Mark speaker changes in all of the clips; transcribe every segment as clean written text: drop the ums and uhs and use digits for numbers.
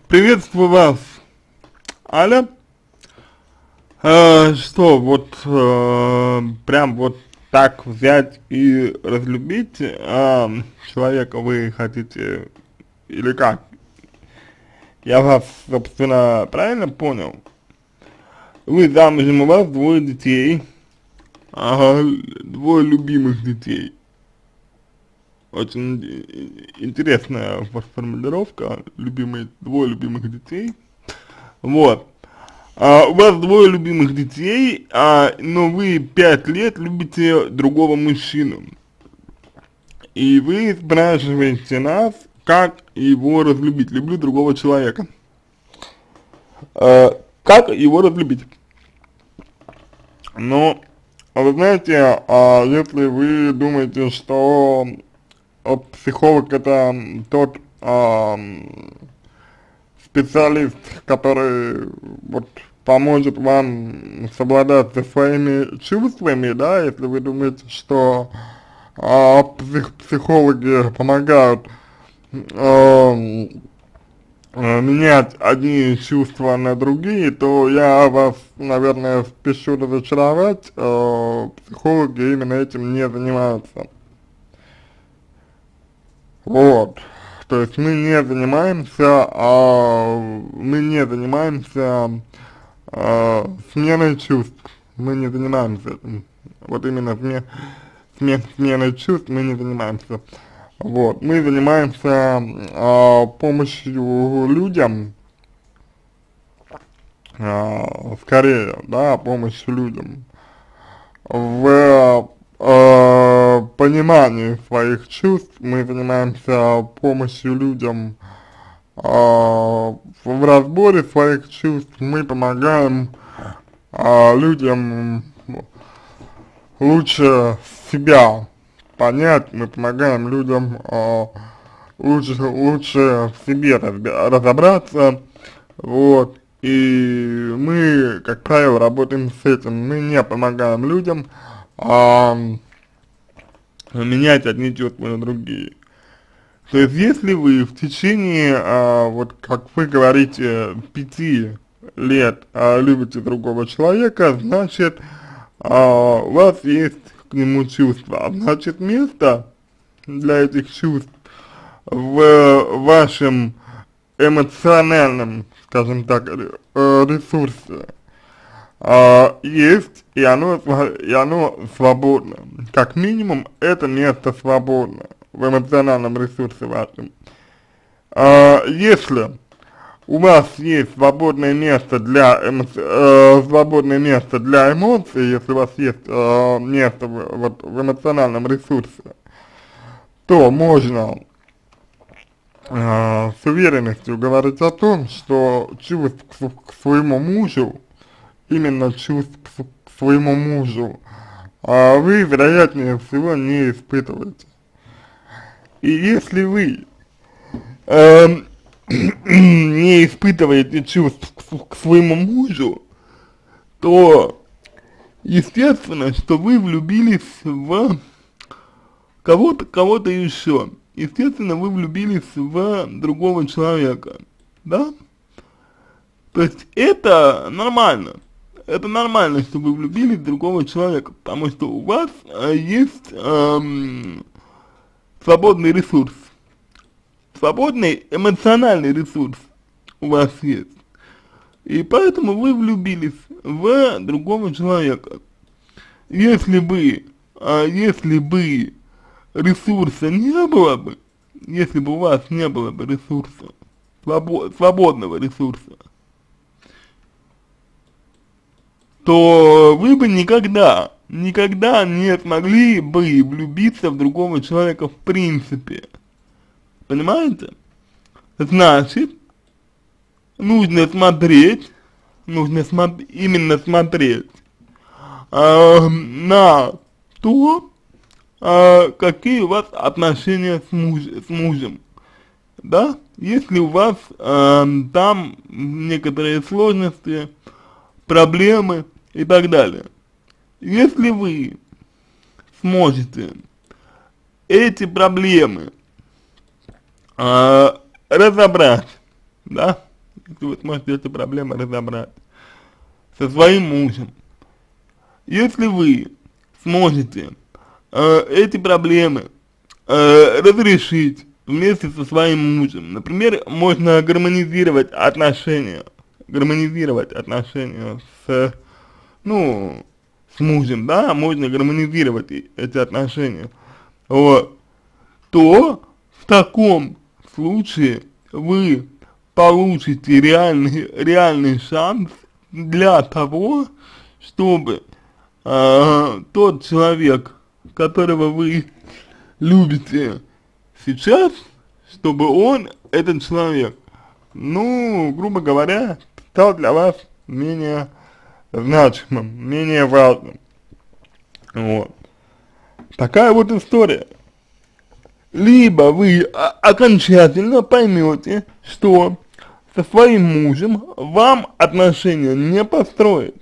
Speaker 1: Приветствую вас, Аля. Что, вот прям вот так взять и разлюбить человека вы хотите или как? Я вас, собственно, правильно понял? Вы замужем, у вас двое детей, двое любимых детей. Очень интересная формулировка, двое любимых детей. Вот. У вас двое любимых детей, но вы 5 лет любите другого мужчину. И вы спрашиваете нас, как его разлюбить. Люблю другого человека. Как его разлюбить? Ну, вы знаете, если вы думаете, что психолог это тот специалист, который вот поможет вам совладать со своими чувствами, да, если вы думаете, что психологи помогают менять одни чувства на другие, то я вас, наверное, спешу разочаровать, психологи именно этим не занимаются. Вот. То есть мы не занимаемся сменой чувств, мы не занимаемся этим. Вот именно сменой чувств мы не занимаемся. Вот, мы занимаемся помощью людям, скорее, да, помощью людям в понимании своих чувств, мы занимаемся помощью людям в разборе своих чувств, мы помогаем людям лучше себя понять, мы помогаем людям лучше в себе разобраться, вот, и мы, как правило, работаем с этим, мы не помогаем людям менять одни чувства на другие. То есть, если вы в течение, вот как вы говорите, 5 лет любите другого человека, значит, у вас есть к нему чувства, значит, место для этих чувств в вашем эмоциональном, скажем так, ресурсе есть, и оно свободно. Как минимум, это место свободно в эмоциональном ресурсе вашем. Если у вас есть свободное место для эмоций, если у вас есть место в эмоциональном ресурсе, то можно с уверенностью говорить о том, что чувств к своему мужу, именно чувств к своему мужу, вы, вероятнее всего, не испытываете. И если вы не испытываете чувств к своему мужу, то естественно, что вы влюбились в кого-то еще. Естественно, вы влюбились в другого человека, да? То есть это нормально. Это нормально, что вы влюбились в другого человека, потому что у вас есть свободный ресурс. Свободный эмоциональный ресурс у вас есть. И поэтому вы влюбились в другого человека. Если бы ресурса не было бы, если бы у вас не было бы ресурса, свободного ресурса, то вы бы никогда не смогли бы влюбиться в другого человека в принципе. Понимаете? Значит, нужно смотреть именно смотреть на то, какие у вас отношения с мужем, да? Если у вас там некоторые сложности, проблемы и так далее. Если вы сможете эти проблемы разобрать, да, если вы сможете эти проблемы разобрать со своим мужем. Если вы сможете эти проблемы разрешить вместе со своим мужем, например, можно гармонизировать отношения с, ну, с мужем, да, можно гармонизировать эти отношения, вот, то в таком случае вы получите реальный шанс для того, чтобы тот человек, которого вы любите сейчас, чтобы он, этот человек, ну, грубо говоря, стал для вас менее значимым, менее важным. Вот. Такая вот история. Либо вы окончательно поймете, что со своим мужем вам отношения не построить.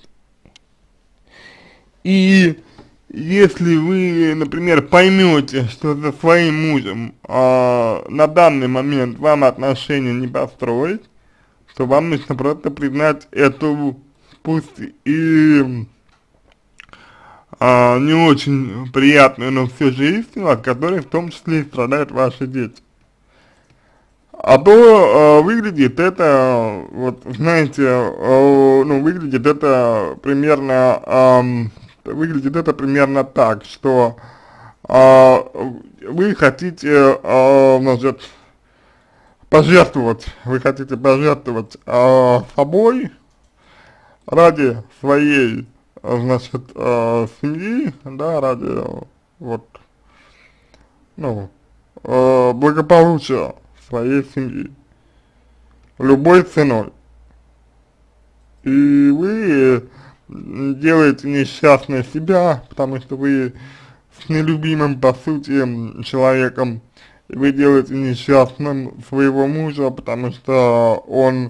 Speaker 1: И если вы, например, поймете, что со своим мужем на данный момент вам отношения не построить, то вам нужно просто признать эту, пусть и не очень приятную, но все же истину, от которой в том числе и страдают ваши дети. А то выглядит это, вот знаете, ну выглядит это примерно так, что вы хотите, значит, вы хотите пожертвовать собой ради своей, значит, семьи, да, ради вот, ну, благополучия своей семьи любой ценой. И вы делаете несчастной себя, потому что вы с нелюбимым, по сути, человеком, и вы делаете несчастным своего мужа, потому что он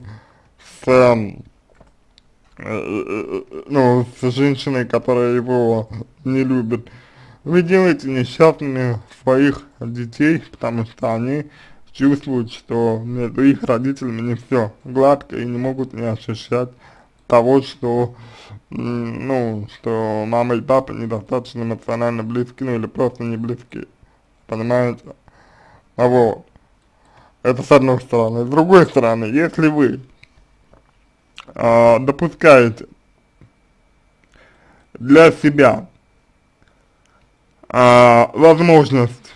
Speaker 1: ну, с женщиной, которая его не любит. Вы делаете несчастными своих детей, потому что они чувствуют, что между их родителями не все гладко и не могут не ощущать того, что, ну, что мама и папа недостаточно эмоционально близки, ну, или просто не близки, понимаете? Вот. Это с одной стороны. С другой стороны, если вы допускаете для себя возможность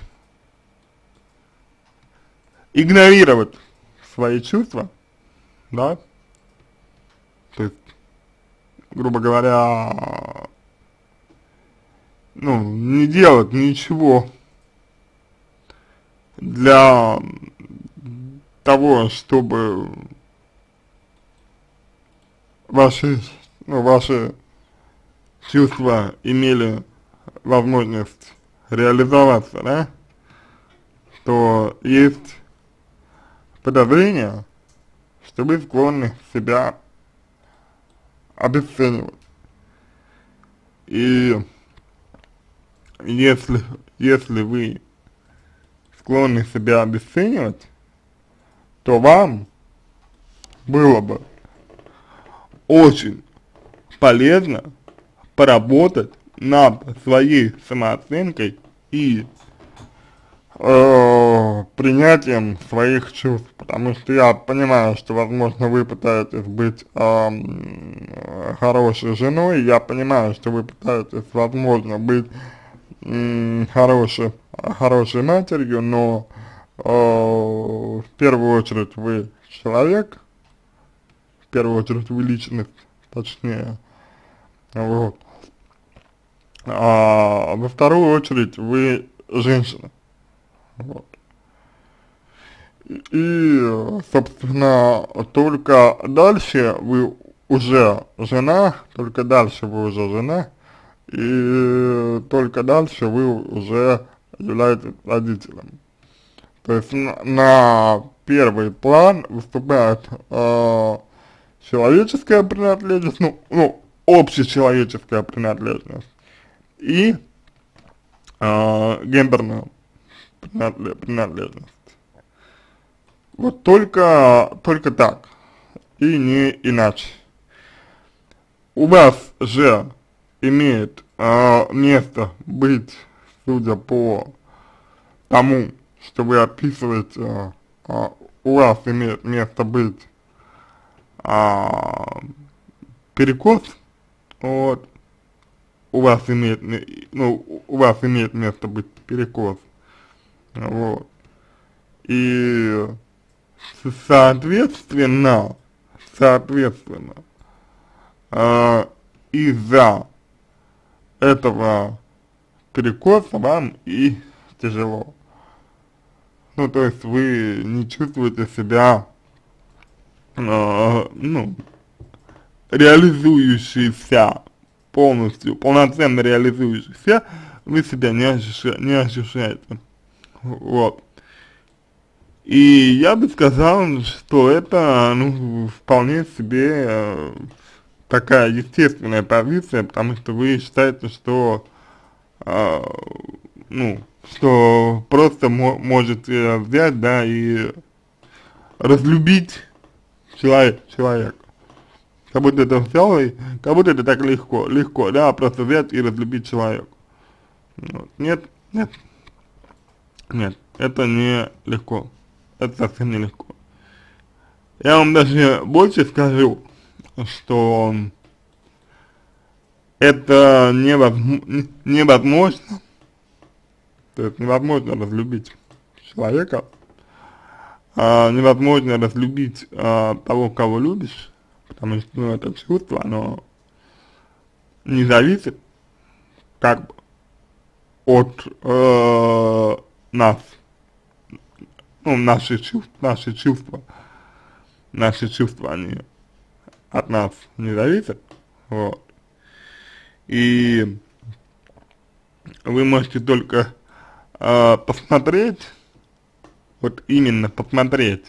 Speaker 1: игнорировать свои чувства, да, то есть, грубо говоря, ну, не делать ничего для того, чтобы ваши чувства имели возможность реализоваться, да, то есть подозрение, что вы склонны себя обесценивать. И если вы склонны себя обесценивать, то вам было бы очень полезно поработать над своей самооценкой и принятием своих чувств, потому что я понимаю, что, возможно, вы пытаетесь быть хорошей женой, я понимаю, что вы пытаетесь, возможно, быть хорошей матерью, но в первую очередь вы человек, в первую очередь вы личность, точнее, вот, а во вторую очередь вы женщина, вот. И, собственно, только дальше вы уже жена, и только дальше вы уже являетесь родителем. То есть на первый план выступает человеческая принадлежность, ну, общечеловеческая принадлежность и гендерная принадлежность. Вот только так. и не иначе. У вас же имеет место быть, судя по тому, что вы описываете, у вас имеет место быть перекос, вот, у вас имеет место быть перекос, вот, и соответственно, из-за этого перекоса вам и тяжело. Ну, то есть вы не чувствуете себя, ну, реализующийся полностью, полноценно реализующийся, вы себя не ощущаете. Вот. И я бы сказал, что это, ну, вполне себе такая естественная позиция, потому что вы считаете, что, ну, что просто можете взять, да, и разлюбить человека. Как будто это взял, как будто это так легко, да, просто взять и разлюбить человека. Вот. Нет, это не легко. Это совсем не легко. Я вам даже больше скажу, что это невозможно, то есть невозможно разлюбить человека, невозможно разлюбить того, кого любишь, потому что, ну, это чувство, оно не зависит как бы от нас, ну, наши чувства, они от нас не зависят, вот, и вы можете только посмотреть, вот именно посмотреть,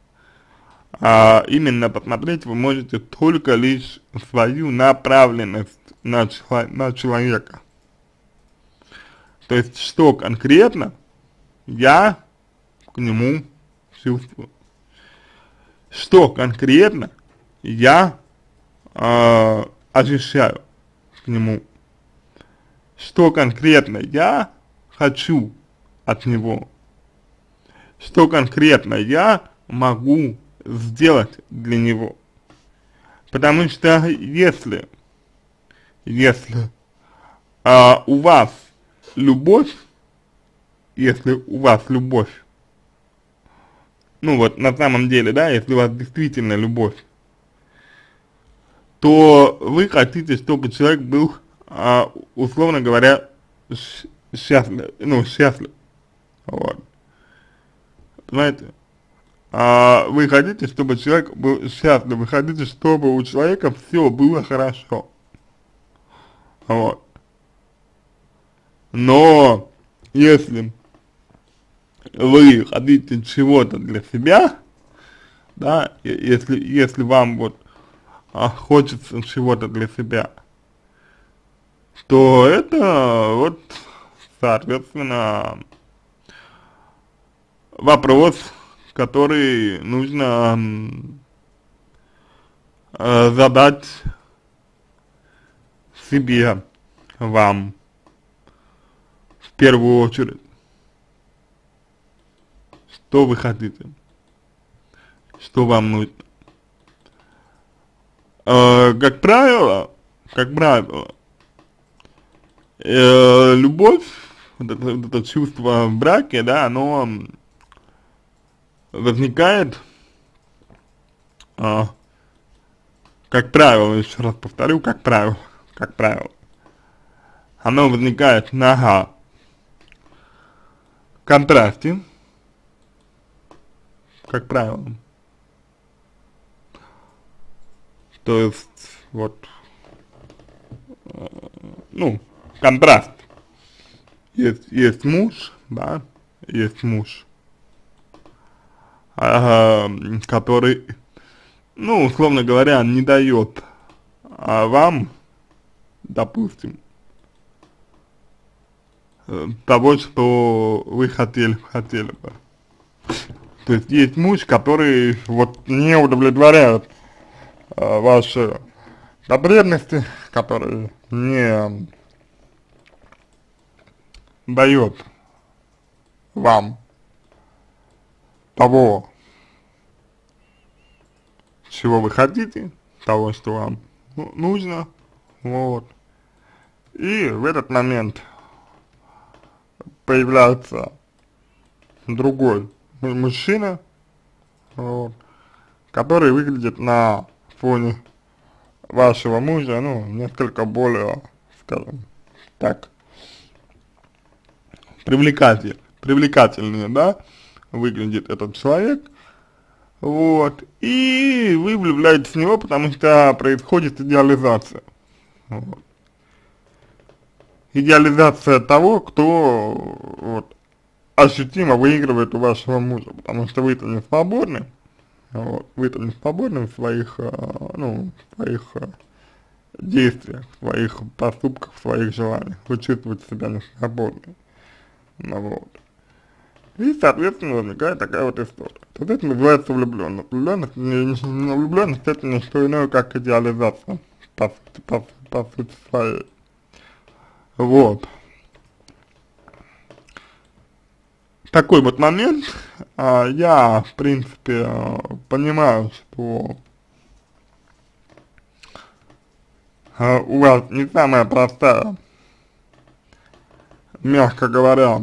Speaker 1: вы можете только лишь свою направленность на человека, то есть что конкретно я к нему чувствую, что конкретно я ощущаю к нему, что конкретно я хочу от него, что конкретно я могу сделать для него. Потому что если у вас любовь, ну вот на самом деле, да, если у вас действительно любовь, то вы хотите, чтобы человек был, условно говоря, счастлив, вот, понимаете, вы хотите, чтобы человек был счастлив, вы хотите, чтобы у человека все было хорошо, вот, но если вы хотите чего-то для себя, да, если вам вот хочется чего-то для себя, то это вот, соответственно, вопрос, который нужно задать себе, вам, в первую очередь. Что вы хотите? Что вам нужно? Как правило, любовь, вот это чувство в браке, да, оно возникает, как правило, еще раз повторю, как правило, оно возникает на контрасте, как правило. То есть, вот, ну, контраст. Есть муж, да, есть муж, который, ну, условно говоря, не дает вам, допустим, того, что вы хотели бы. То есть муж, который вот не удовлетворяет ваши потребности, который не дает вам того, чего вы хотите, того, что вам нужно, вот. И в этот момент появляется другой мужчина, вот, который выглядит на фоне вашего мужа, ну, несколько более, скажем так, привлекательнее, да, выглядит этот человек, вот, и вы влюбляетесь в него, потому что происходит идеализация, вот. Идеализация того, кто, вот, ощутимо выигрывает у вашего мужа, потому что вы-то не свободны, вот, вы-то не свободны в своих, ну, в своих действиях, в своих поступках, в своих желаниях, вы чувствуете себя не свободны, ну, вот. И, соответственно, возникает такая вот история. Вот это называется влюбленность. Влюбленность это не что иное, как идеализация, по сути своей. Вот. Такой вот момент, я, в принципе, понимаю, что у вас не самая простая, мягко говоря,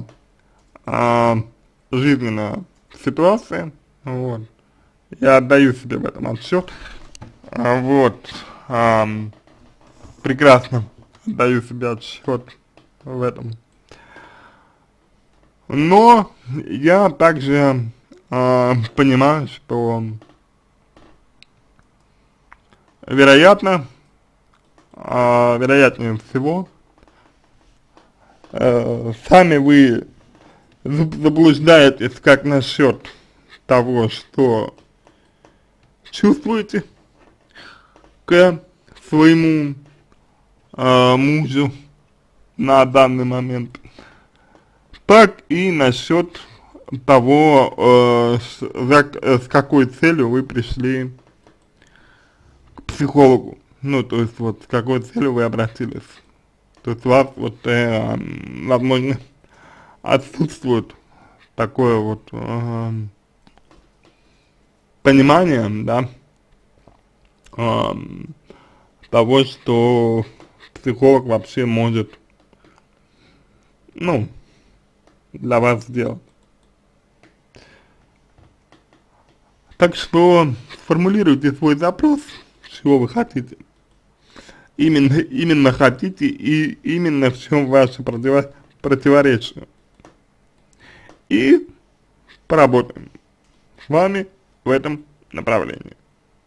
Speaker 1: жизненная ситуация, вот, я отдаю себе в этом отчет, вот, прекрасно отдаю себе отчет в этом. Но я также понимаю, что вероятнее всего, сами вы заблуждаетесь как насчет того, что чувствуете к своему мужу на данный момент, так и насчет того, с какой целью вы пришли к психологу, ну, то есть, вот, с какой целью вы обратились, то есть, у вас, вот, возможно, отсутствует такое вот понимание, да, того, что психолог вообще может, ну, для вас сделать. Так что сформулируйте свой запрос, чего вы хотите, именно хотите и именно в чем ваше противоречие. И поработаем с вами в этом направлении.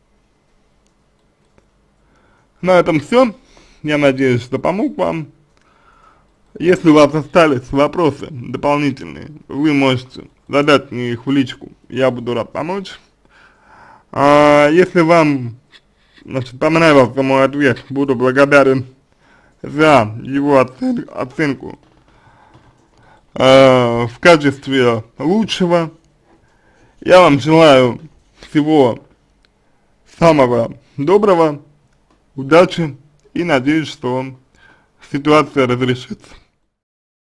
Speaker 1: На этом все. Я надеюсь, что помог вам. Если у вас остались вопросы дополнительные, вы можете задать мне их в личку, я буду рад помочь. Если вам, значит, понравился мой ответ, буду благодарен за его оценку в качестве лучшего. Я вам желаю всего самого доброго, удачи и надеюсь, что ситуация разрешится.